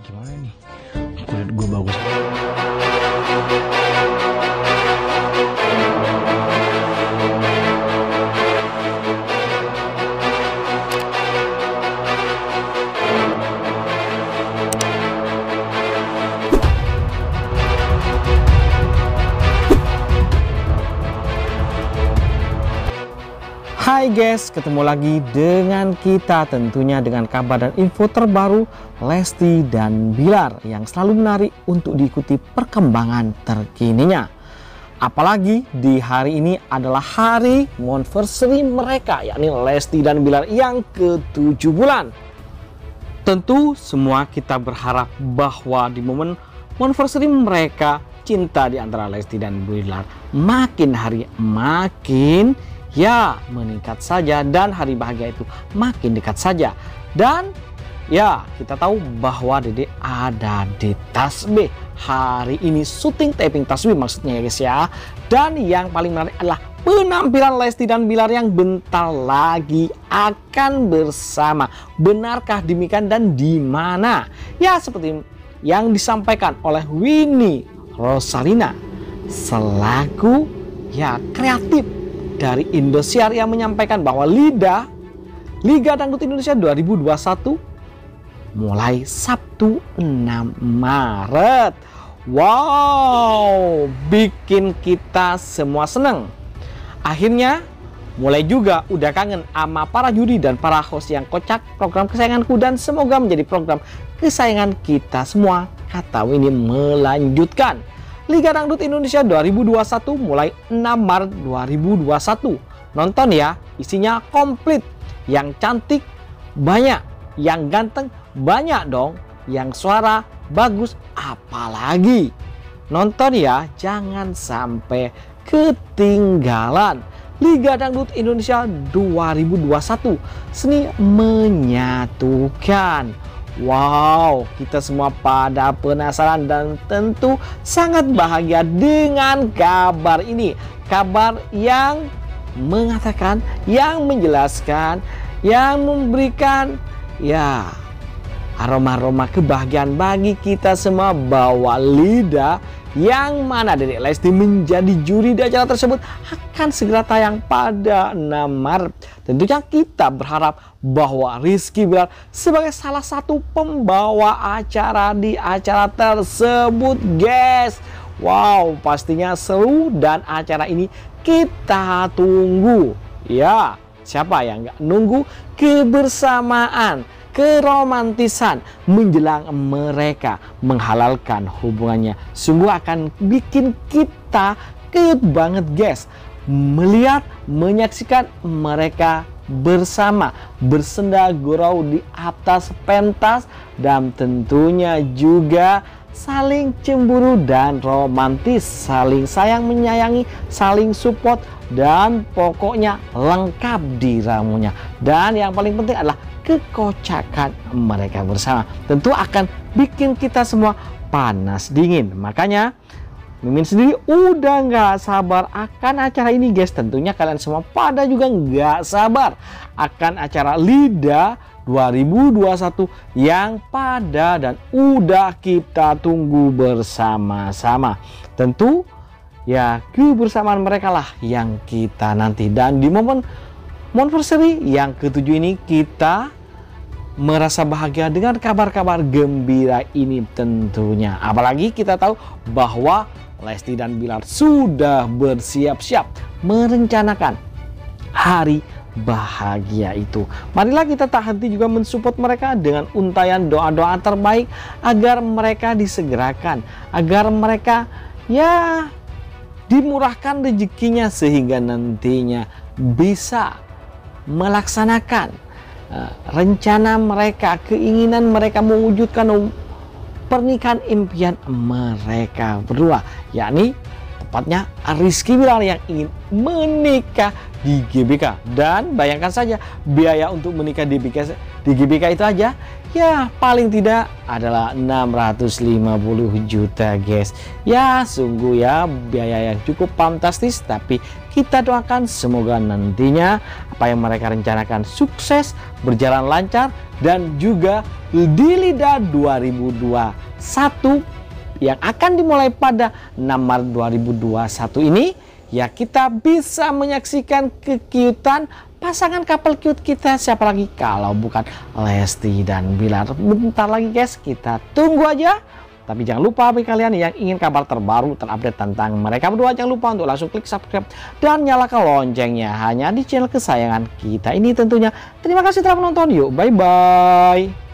Gimana nih? Kulit gue bagus. Hai guys, ketemu lagi dengan kita tentunya dengan kabar dan info terbaru Lesti dan Bilar yang selalu menarik untuk diikuti perkembangan terkininya. Apalagi di hari ini adalah hari anniversary mereka, yakni Lesti dan Bilar yang ke-7 bulan. Tentu semua kita berharap bahwa di momen anniversary mereka, cinta di antara Lesti dan Bilar makin hari makin meningkat saja, dan hari bahagia itu makin dekat saja. Dan ya, kita tahu bahwa Dede ada di Tasbih hari ini, syuting taping Tasbih maksudnya ya guys ya. Dan yang paling menarik adalah penampilan Lesti dan Bilar yang bentar lagi akan bersama. Benarkah demikian dan di mana? Ya, seperti yang disampaikan oleh Winnie Rosalina selaku kreatif dari Indosiar yang menyampaikan bahwa Liga Dangdut Indonesia 2021 mulai Sabtu 6 Maret. Wow, bikin kita semua seneng. Akhirnya mulai juga udah kangen sama para juri dan para host yang kocak program kesayanganku, dan semoga menjadi program kesayangan kita semua, kata Winnie melanjutkan. Liga Dangdut Indonesia 2021 mulai 6 Maret 2021. Nonton ya, isinya komplit. Yang cantik banyak, yang ganteng banyak dong, yang suara bagus apalagi. Nonton ya, jangan sampai ketinggalan. Liga Dangdut Indonesia 2021, seni menyatukan. Wow, kita semua pada penasaran dan tentu sangat bahagia dengan kabar ini. Kabar yang mengatakan, yang menjelaskan, yang memberikan aroma-aroma kebahagiaan bagi kita semua bahwa Liga yang mana Dedek Lesti menjadi juri di acara tersebut akan segera tayang pada 6 Maret. Tentunya kita berharap bahwa Rizky Bilar sebagai salah satu pembawa acara di acara tersebut guys. Wow, pastinya seru dan acara ini kita tunggu. Ya, siapa yang nggak nunggu kebersamaan, keromantisan menjelang mereka menghalalkan hubungannya. Sungguh akan bikin kita keyut banget guys, melihat, menyaksikan mereka bersama bersenda gurau di atas pentas, dan tentunya juga saling cemburu dan romantis, saling sayang menyayangi, saling support, dan pokoknya lengkap di ramunya. Dan yang paling penting adalah kekocakan mereka bersama. Tentu akan bikin kita semua panas dingin. Makanya Mimin sendiri udah nggak sabar akan acara ini guys. Tentunya kalian semua pada juga nggak sabar akan acara Liga 2021 yang pada dan udah kita tunggu bersama-sama. Tentu ya kebersamaan mereka lah yang kita nanti. Dan di momen anniversary yang ke-7 ini kita merasa bahagia dengan kabar-kabar gembira ini tentunya. Apalagi kita tahu bahwa Lesti dan Bilar sudah bersiap-siap merencanakan hari bahagia itu. Marilah kita tak henti juga mensupport mereka dengan untayan doa-doa terbaik agar mereka disegerakan, agar mereka dimurahkan rezekinya sehingga nantinya bisa melaksanakan rencana mereka, keinginan mereka, mewujudkan pernikahan impian mereka berdua, yakni tepatnya Rizky Bilar yang ingin menikah di GBK. Dan bayangkan saja biaya untuk menikah di GBK itu aja ya paling tidak adalah 650 juta guys. Ya sungguh ya biaya yang cukup fantastis, tapi kita doakan semoga nantinya apa yang mereka rencanakan sukses, berjalan lancar, dan juga di LIDA 2021 yang akan dimulai pada 6 Maret 2021 ini, ya kita bisa menyaksikan kekiutan pasangan couple cute kita. Siapa lagi kalau bukan Lesti dan Bilar. Bentar lagi guys, kita tunggu aja. Tapi jangan lupa bagi kalian yang ingin kabar terbaru terupdate tentang mereka berdua, jangan lupa untuk langsung klik subscribe dan nyalakan loncengnya hanya di channel kesayangan kita ini tentunya. Terima kasih telah menonton, yuk bye bye.